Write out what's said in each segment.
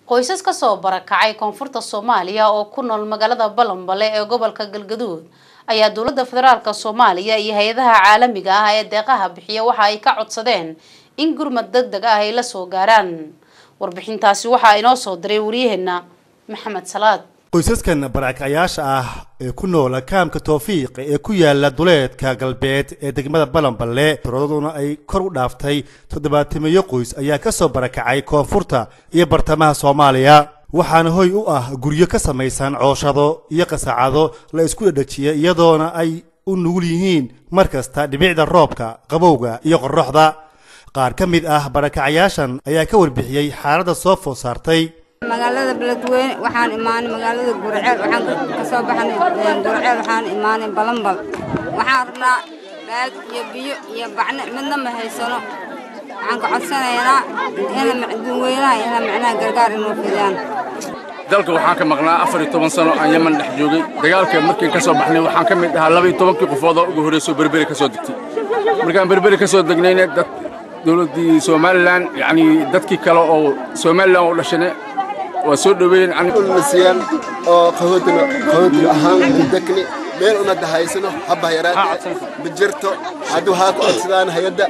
qoysas ka soo barakacay koonfurta Soomaaliya oo ku nool magaalada Balambale ee gobolka Galgaduud ayaa dawladda federaalka Soomaaliya iyo hay'adaha caalamiga ah ee deeqaha bixiya waxa ay ka codsadeen in gurmad degdeg ah ay la soo gaaraan. Warbixintaasi waxa inoo soo diray wariyaheena Maxamed Salaad. qoysaskan barakacayaasha ah ee ku nool kaamka Tawfiiq ee ku yaala duleedka galbeed ee degmada Balambale tiraduna ay kor u dhaaftay 700 qoys ayaa ka soo barakacay koonfurta iyo bartamaha Soomaaliya waxaana hoy u ah guryo ka samaysan cooshado iyo qasacado la isku dhadhajiyay iyadoona ay u nugul yihiin markasta dhibicda roobka qabowga iyo qorraxda qaar ka mid ah barakacayaashan ayaa ka warbixiyay xaaladda soo food saartay magaalada Beledweyne waxaan imaanay magaalada Gurceel waxaan ka soo baxnay Gurceel waxaan imaanay Balambal waxaan rabnaa baag iyo biyo iyo bacna midna ma haysano waxaan ka codsanaynaa in macduweynaha ina macnaa gargaar inuu fidiyaan dalka waxaan ka maqnaa 14 sano aan Yemen dhex joogay dagaalka markii ka soo baxnay waxaan ka mid ahaa 12 qofood oo ugu horeeyay Berberi ka soo degtay markaan Berberi ka soo degnayna dad dawladda Soomaaliland yani dadkii kale oo Soomaaliland oo dhashay وسود بين عن المسيان قهودنا أهم دكني بين أمد هايسنو حبة هيرات بجرتو عدو هاكو أتصدان هيدا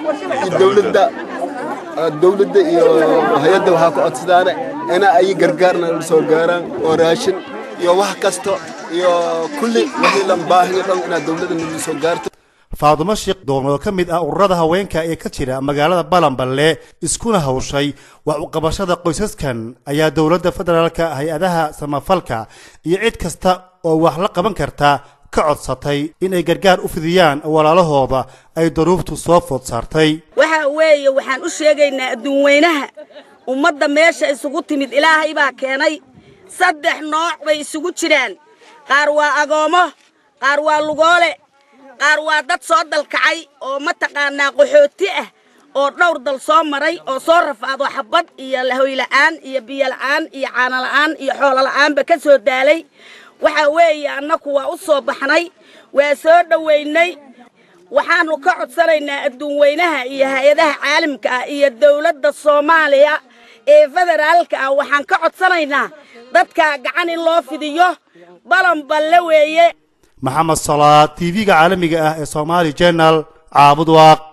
الدولة دا هيدا وهاكو أتصدان أنا أي قرقارنا لسوقاران وراشن يو وحكستو يو كل وحي لنباهي أنا الدولة دا لسوقارتو فاطمة الشيخ دومو كميد أورادها هوينكا ee ka jira magaalada Balambale iskuna hawshay wax u qabashada qoysaskan ayaa dawladda federaalka hay'adaha samafalka iyo cid kasta oo wax la qaban karta ka codsatay in ay gargaar u fidiyaan walaalahooda ay duruuftu soo food saartay waxa weeye waxaan u sheegaynaa adduunweynaha ummadda meesha isugu timid Ilaahay baa keenay saddex nooc bay isugu jiraan qaar waa agoomo qaar waa lugoole qaar waa dad soo dalkacay oo ma taqaanaa qaxooti ah oo dhowr dal soo maray oo soo rafaado xabad iyo lahoy la'aan iyo biyo la'aan iyo caano la'aan iyo xoolo la'aanba ka soo daalay waxa weeye annagu waa u soo baxnay waa soo dhaweynay waxaanu ka codsanaynaa adduunweynaha iyo hay'adaha caalamka ah iyo dawladda Soomaaliya ee federaalka ah waxaan ka codsanaynaa dadka gacan in loo fidiyo Balambale weeye محمد صلاة تي في عالمي Somali Channel عابد واق